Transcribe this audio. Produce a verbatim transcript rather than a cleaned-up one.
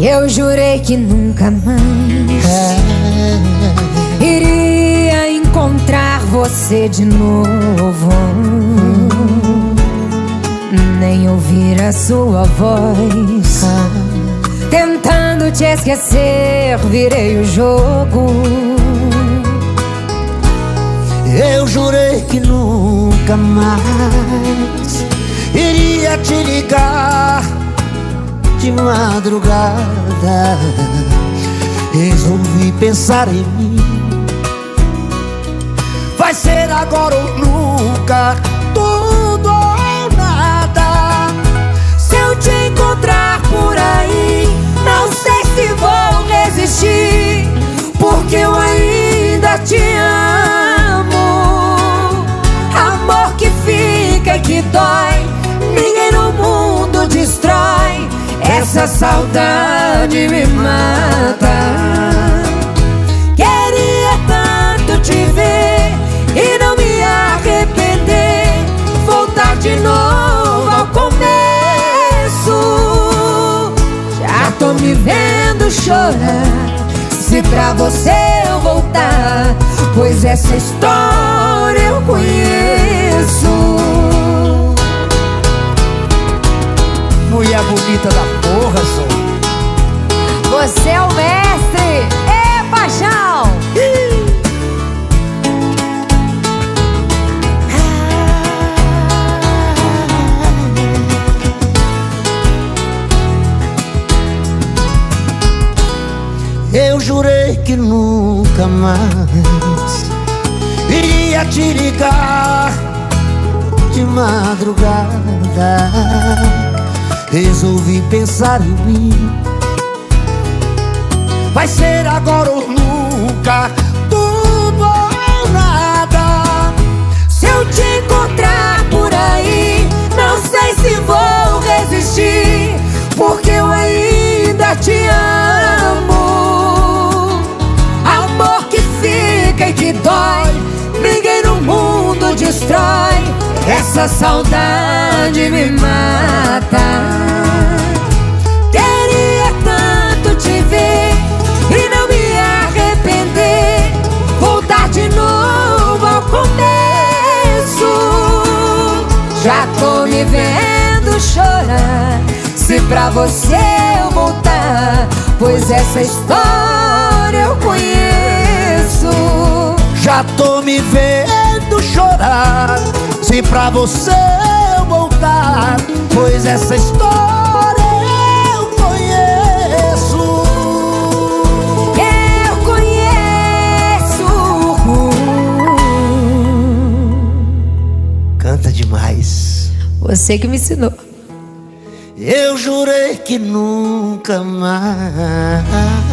Eu jurei que nunca mais iria encontrar você de novo, nem ouvir a sua voz. Tentando te esquecer, virei o jogo. Eu jurei que nunca mais iria te ligar de madrugada. Resolvi pensar em mim. Vai ser agora ou nunca, tudo ou nada. Se eu te encontrar por aí, não sei se vou resistir, porque eu ainda te amo. Amor que fica e que dói, ninguém no mundo destrói. Essa saudade me mata. Queria tanto te ver e não me arrepender, voltar de novo ao começo. Já tô me vendo chorar, se pra você eu voltar, pois essa história eu conheço. Mulher bonita da porra, só. Você é o mestre, é paixão. Eu jurei que nunca mais iria te ligar de madrugada. Resolvi pensar em mim. Vai ser agora ou nunca, tudo ou nada. Se eu te encontrar por aí, não sei se vou resistir, porque eu ainda te amo. Amor que fica e que dói, ninguém no mundo destrói. Essa saudade me mata. Queria tanto te ver e não me arrepender, voltar de novo ao começo. Já tô me vendo chorar, se pra você eu voltar, pois essa história eu conheço. Já tô me vendo chorar, se pra você eu voltar, pois essa história eu conheço. Eu conheço. Canta demais. Você que me ensinou. Eu jurei que nunca mais